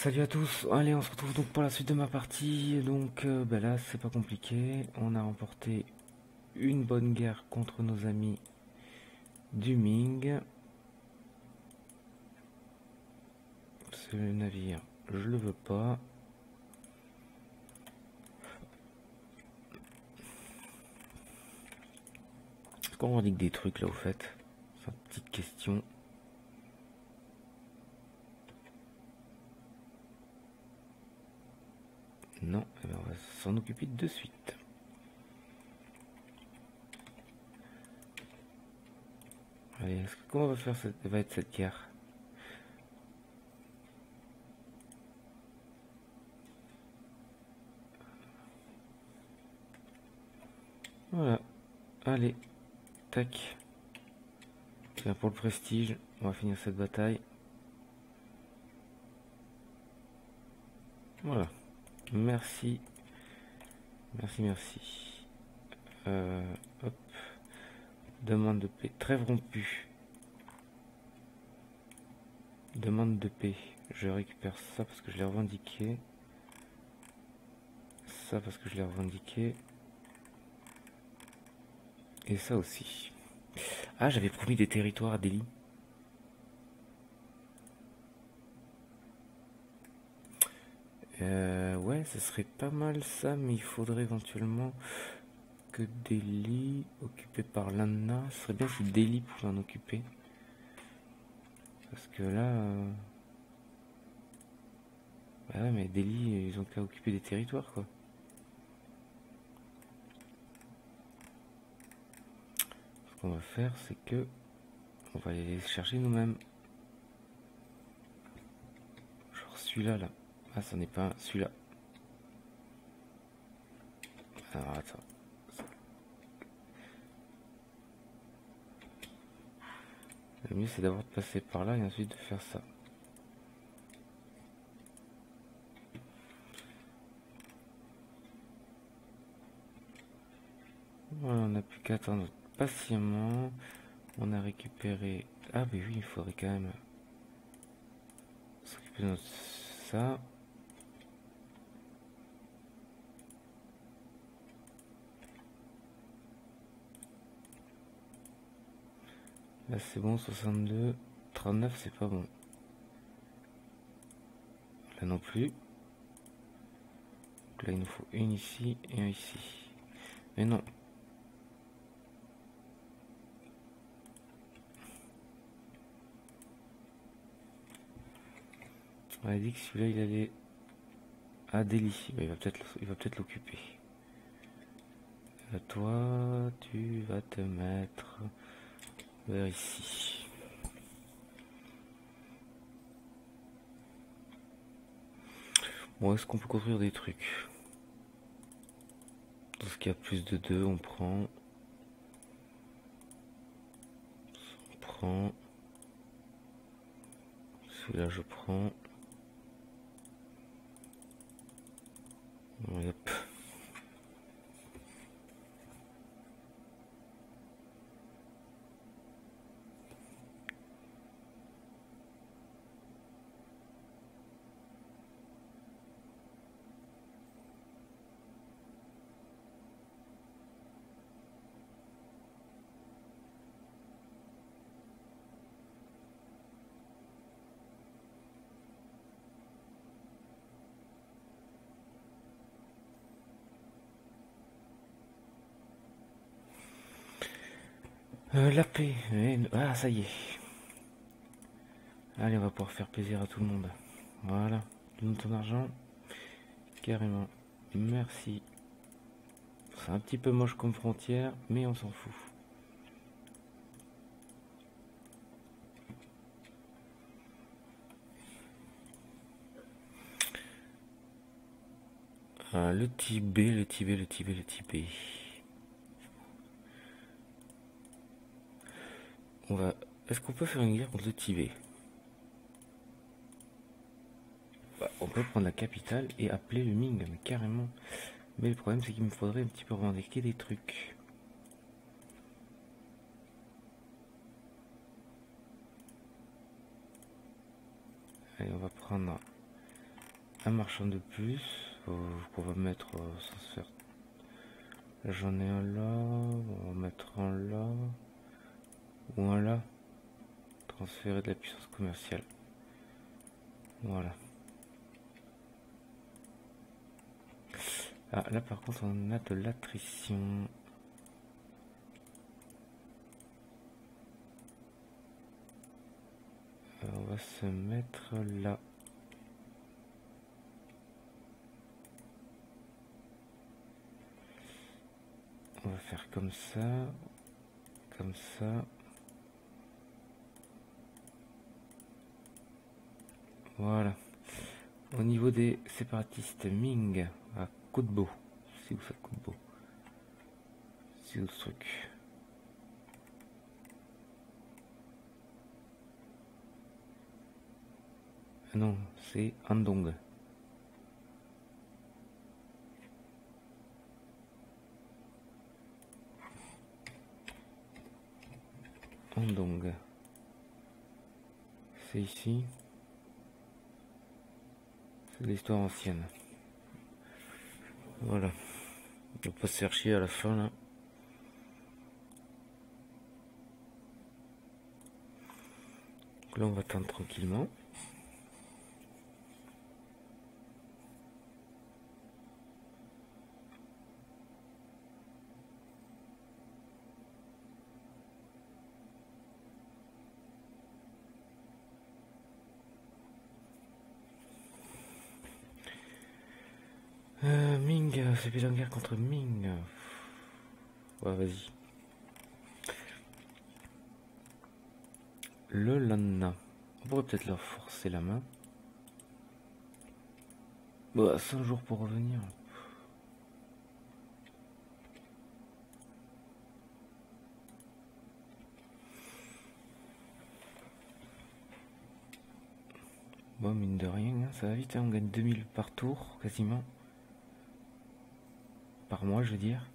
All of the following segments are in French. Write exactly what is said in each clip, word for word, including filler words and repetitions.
Salut à tous, allez on se retrouve donc pour la suite de ma partie. Donc euh, ben là c'est pas compliqué, on a remporté une bonne guerre contre nos amis du Ming. C'est le navire, je le veux pas. Est-ce qu'on revendique des trucs là au fait? C'est une petite question. Non, eh ben, on va s'en occuper de suite. Allez, est-ce que, comment va, faire cette, va être cette guerre? Voilà, allez, tac. Tiens, pour le prestige, on va finir cette bataille. Voilà, merci, merci, merci. Euh, hop. Demande de paix. Trêve rompue. Demande de paix. Je récupère ça parce que je l'ai revendiqué. Ça parce que je l'ai revendiqué. Et ça aussi. Ah, j'avais promis des territoires à Delhi. Euh, ouais, ça serait pas mal ça, mais il faudrait éventuellement que Delhi, occupé par l'Anna, ce serait bien si Delhi pouvait en occuper. Parce que là... Euh... Bah ouais, mais Delhi, ils ont qu'à occuper des territoires, quoi. Ce qu'on va faire, c'est que... On va aller les chercher nous-mêmes. Genre celui-là, là. Ah, ça n'est pas celui-là. Alors, attends. Le mieux, c'est d'abord de passer par là et ensuite de faire ça. Voilà, on n'a plus qu'à attendre patiemment. On a récupéré... Ah, mais oui, il faudrait quand même s'occuper de notre... ça. Là, c'est bon, soixante-deux. trente-neuf, c'est pas bon. Là non plus. Donc là, il nous faut une ici et un ici. Mais non. On a dit que celui-là, il allait à Delhi. Bah, il va peut-être il va peut-être l'occuper. Toi, tu vas te mettre vers ici. Bon, est-ce qu'on peut construire des trucs? Tout ce qui a plus de deux, on prend. On prend. Celui-là, je prends. Bon, yep. Euh, la paix. Ah, ça y est. Allez, on va pouvoir faire plaisir à tout le monde. Voilà. Donne ton argent. Carrément. Merci. C'est un petit peu moche comme frontière, mais on s'en fout. Ah, le Tibet, le Tibet, le Tibet, le Tibet. On va... Est-ce qu'on peut faire une guerre contre le Tibet? Bah, on peut prendre la capitale et appeler le Ming, mais carrément. Mais le problème, c'est qu'il me faudrait un petit peu revendiquer des trucs. Allez, on va prendre un marchand de plus euh, qu'on va mettre euh, sans se faire. Là j'en ai un là, on va mettre un là ou un là. Transférer de la puissance commerciale. Voilà. Ah là par contre on a de l'attrition. On va se mettre là. On va faire comme ça, comme ça. Voilà. Au niveau des séparatistes, Ming à Koutbo. Si vous faites Koutbo. C'est autre truc. Ah non, c'est Andong. Andong. C'est ici. C'est l'histoire ancienne. Voilà. On va pas se faire chier à la fin là. Donc là on va attendre tranquillement. Euh, Ming, c'est plus en guerre contre Ming. Ouais, vas-y. Le Lanna. On pourrait peut-être leur forcer la main. Bah, cinq jours pour revenir. Bon, mine de rien, hein, ça va vite, hein, on gagne deux mille par tour, quasiment. Par mois, je veux dire.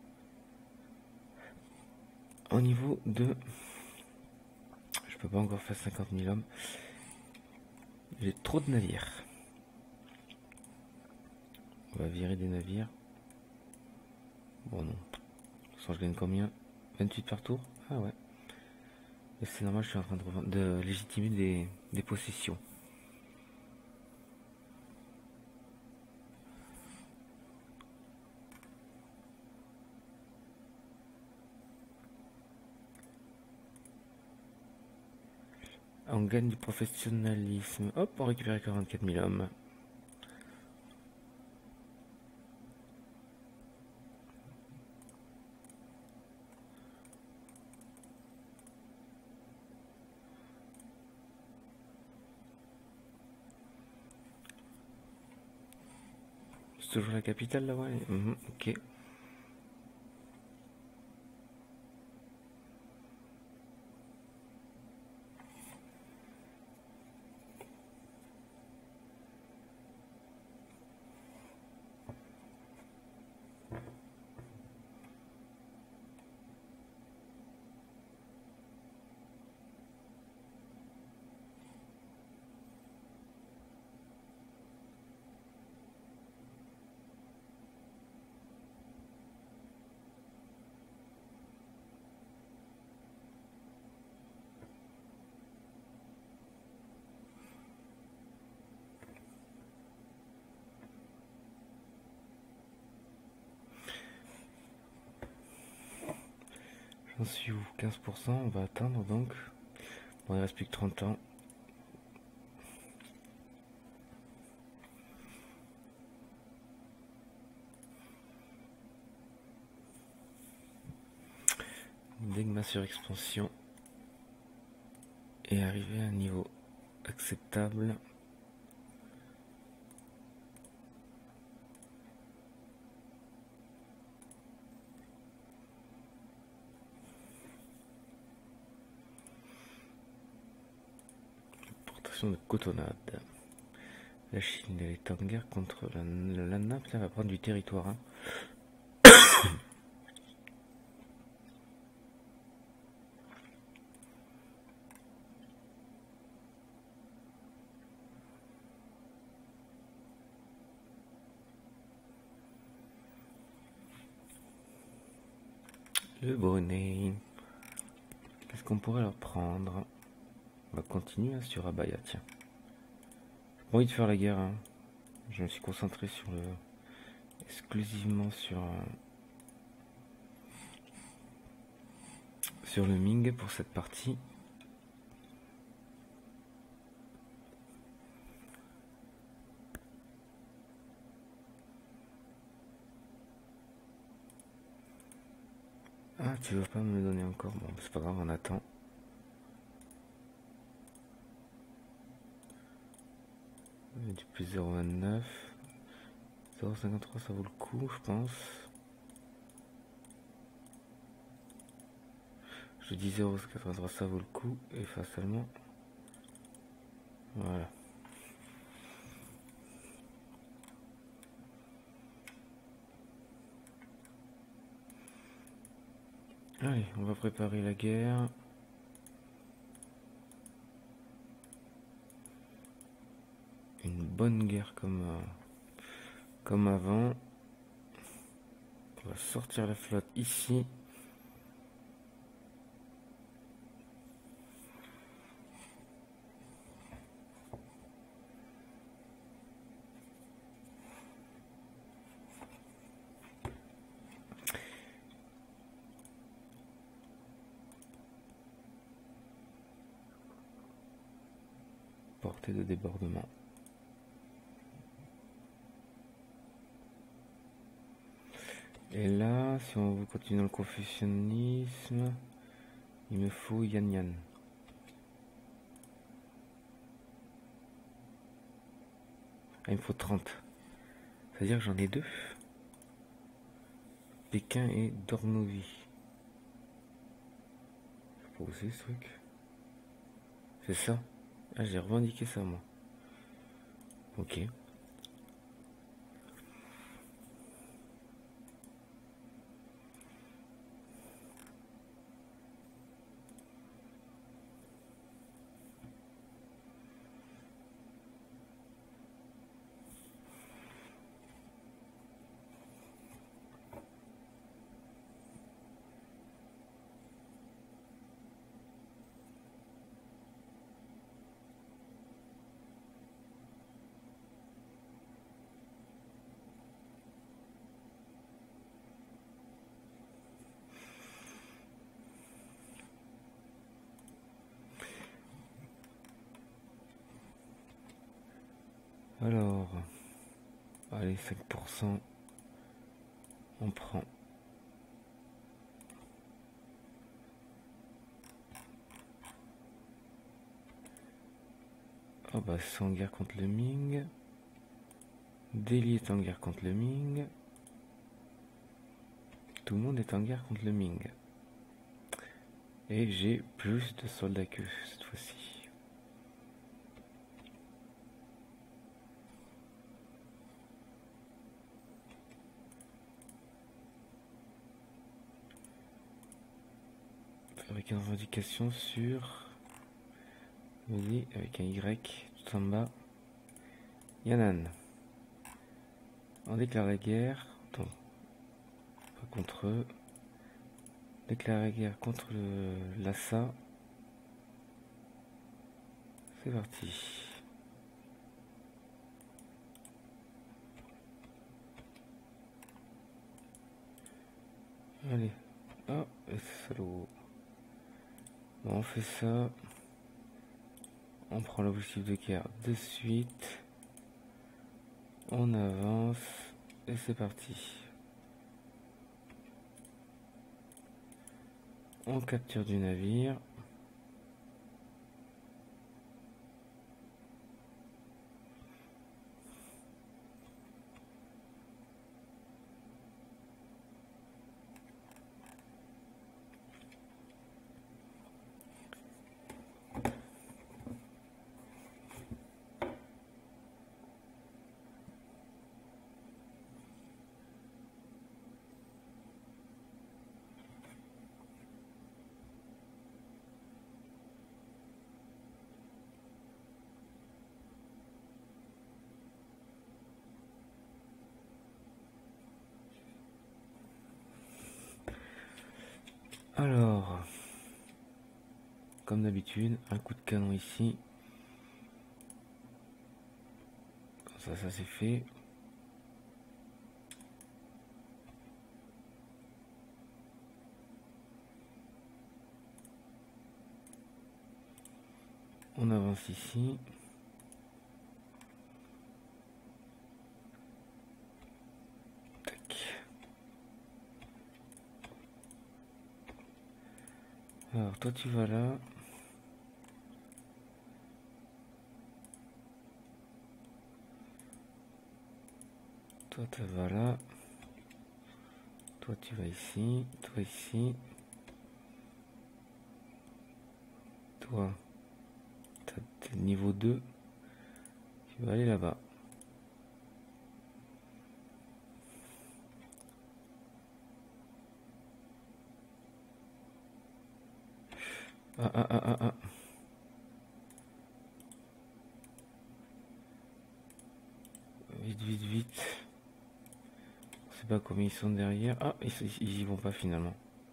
Au niveau de... Je peux pas encore faire cinquante mille hommes. J'ai trop de navires. On va virer des navires. Bon, non. De toute façon, je gagne combien? vingt-huit par tour? Ah ouais. Et c'est normal, je suis en train de, revendre, de légitimer des, des possessions. On gagne du professionnalisme. Hop, on récupère quarante-quatre mille hommes. C'est toujours la capitale là, ouais. Mmh, ok. J'en suis où? quinze pour cent, on va atteindre donc. Bon, il reste plus que trente ans. Dès que ma surexpansion est arrivée à un niveau acceptable, importation de cotonnade. La Chine elle est en guerre contre la, le Lanna, putain, elle va prendre du territoire. Hein. Le Brunei. Qu'est-ce qu'on pourrait leur prendre? On va continuer hein, sur Abaya, tiens. J'ai pas envie de faire la guerre. Hein. Je me suis concentré sur le... exclusivement sur... Euh, sur le Ming pour cette partie. Ah, tu veux pas me le donner encore? Bon, c'est pas grave, on attend. Du plus zéro virgule vingt-neuf. zéro virgule cinquante-trois, ça vaut le coup, je pense. Je dis zéro virgule quatre-vingt-trois, ça vaut le coup. Et facilement. Voilà. Allez, on va préparer la guerre. Une bonne guerre comme, euh, comme avant. On va sortir la flotte ici. Portée de débordement. Et là, si on veut continuer dans le confucianisme, il me faut Yan Yan. Ah, il me faut trente. C'est-à-dire que j'en ai deux. Pékin et Dornovi. Je sais pas où c'est ce truc. C'est ça. Ah, j'ai revendiqué ça, moi. Ok. Alors, allez, cinq pour cent, on prend. Oh bah, c'est en guerre contre le Ming. Delhi est en guerre contre le Ming. Tout le monde est en guerre contre le Ming. Et j'ai plus de soldats que cette fois-ci. Avec une revendication sur... Vas-y, avec un Y tout en bas. Yan'an. On déclare la guerre. Attends. Pas contre eux. Déclare la guerre contre le Lhasa. C'est parti. Allez. Oh, le salaud. Bon, on fait ça. On prend l'objectif de guerre de suite. On avance. Et c'est parti. On capture du navire. Alors, comme d'habitude, un coup de canon ici. Comme ça, ça c'est fait. On avance ici. Tac. Alors, toi tu vas là. Toi tu vas là. Toi tu vas ici. Toi ici. Toi, t'es niveau deux. Tu vas aller là-bas. Ah ah ah ah ah. Vite, vite, vite. Je sais pas combien ils sont derrière. Ah, ils, ils y vont pas finalement.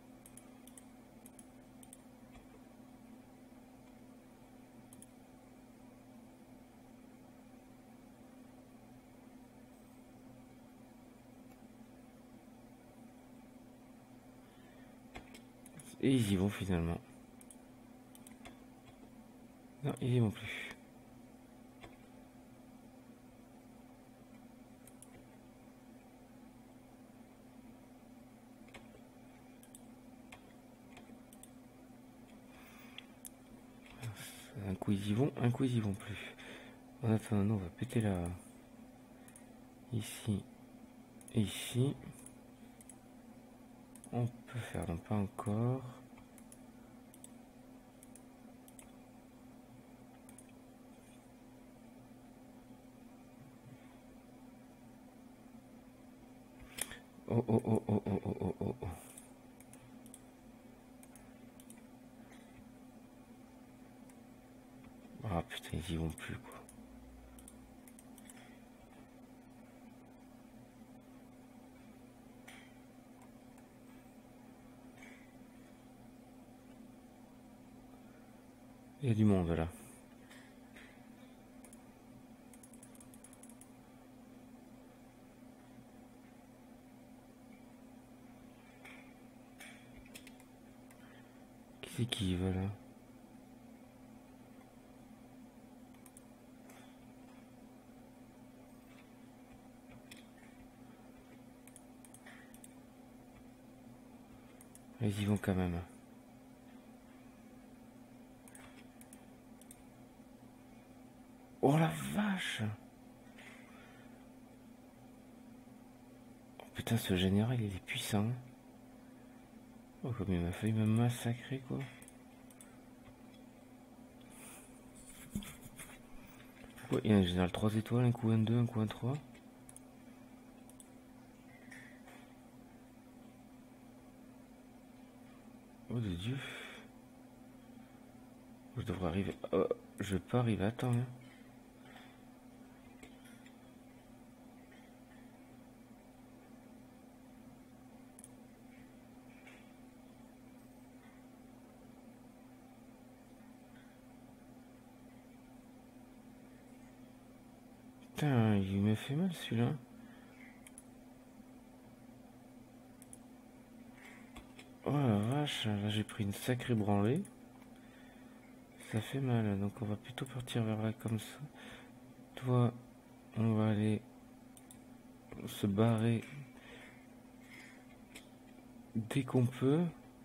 Et ils y vont finalement. Non, ils y vont plus. Un coup ils y vont, un coup ils y vont plus. En attendant, nous, on va péter là. Ici et ici. On peut faire, non pas encore. Oh oh oh oh oh oh oh oh oh. Ah putain, ils y vont plus quoi. Il y a du monde là. Qui c'est qui y va là? Ils y vont quand même. Oh la vache! Oh putain, ce général il est puissant. Oh, comme il m'a failli me massacrer quoi. Pourquoi il y a un général trois étoiles, un coup un deux, un coup un trois? Oh de Dieu. Je devrais arriver. Oh, je vais pas arriver à temps. Hein. Putain, il me fait mal celui-là. Oh la vache, là j'ai pris une sacrée branlée. Ça fait mal, donc on va plutôt partir vers là comme ça. Toi, on va aller se barrer dès qu'on peut.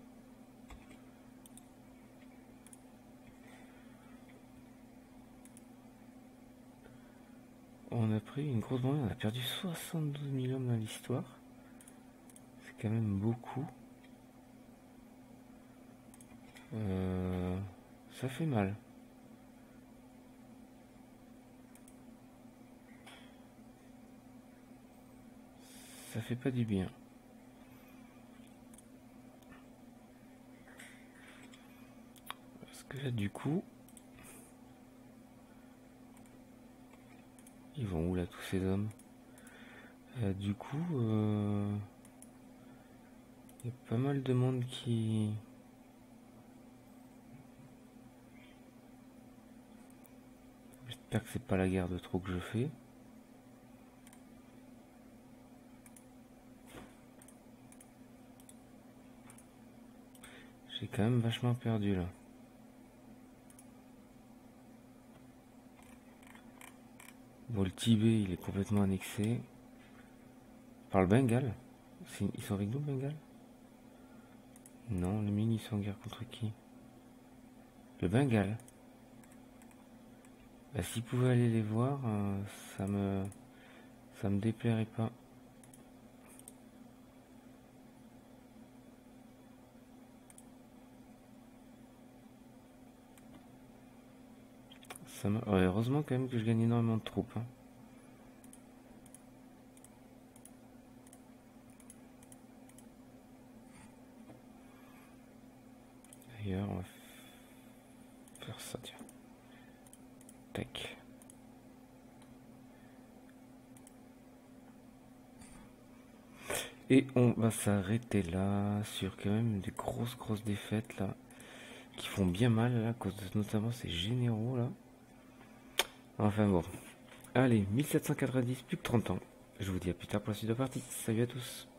On a pris une grosse branlée, on a perdu soixante-douze mille hommes dans l'histoire. C'est quand même beaucoup. Euh, ça fait mal. Ça fait pas du bien. Parce que là, du coup, ils vont où là tous ces hommes? euh, Du coup, il euh, y a pas mal de monde qui J'espère que c'est pas la guerre de trop que je fais. J'ai quand même vachement perdu là. Bon, le Tibet, il est complètement annexé. Par le Bengale. Ils sont avec nous, Bengale? Non, les mines, ils sont en guerre contre qui? Le Bengale. Bah, s'ils pouvaient aller les voir, euh, ça me... ça me déplairait pas. Ça me... ouais, heureusement quand même que je gagne énormément de troupes. Hein. D'ailleurs, on va faire ça, tiens. Tac. Et on va s'arrêter là, sur quand même des grosses grosses défaites là, qui font bien mal là, à cause de notamment ces généraux là. Enfin bon. Allez, mille sept cent quatre-vingt-dix, plus que trente ans. Je vous dis à plus tard pour la suite de la partie. Salut à tous.